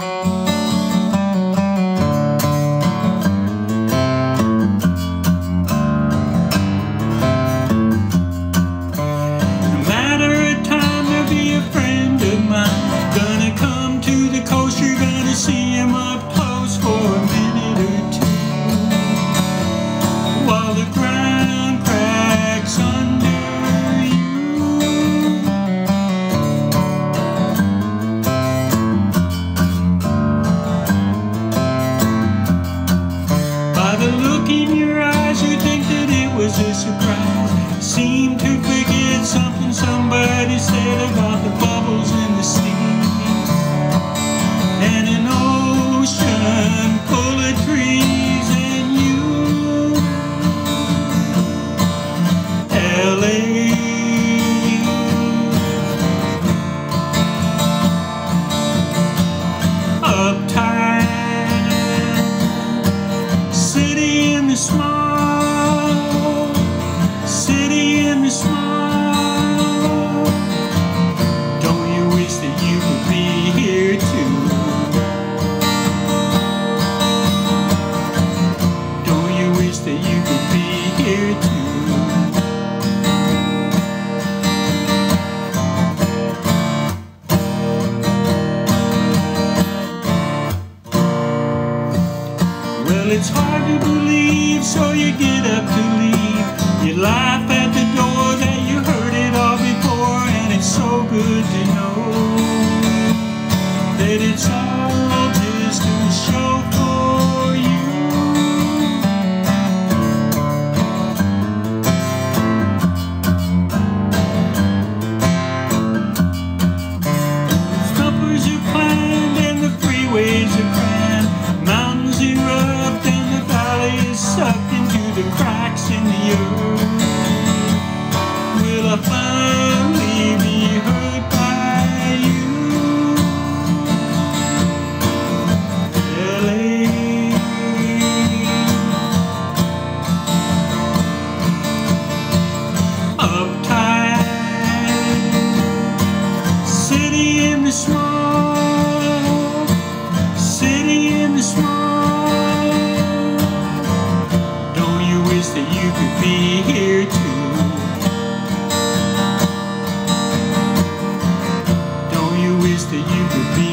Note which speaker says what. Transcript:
Speaker 1: A surprise. Seemed to forget something somebody said about the bubbles in the sea, and an ocean full of trees, and you, LA. Uptight city in the small, don't you wish that you could be here too? Don't you wish that you could be here too? Well, it's hard to believe, so you get up to leave. You laugh at the door that you heard it all before, and it's so good to know that it's all just a show for you. Stumpers are planned and the freeways are grand. Mountains erupt and the valley is sucked into the cracks in the earth. Will I finally be heard by you, LA? Uptight city in the small, city in the small. Don't you wish that you could be here too? Wish that you could be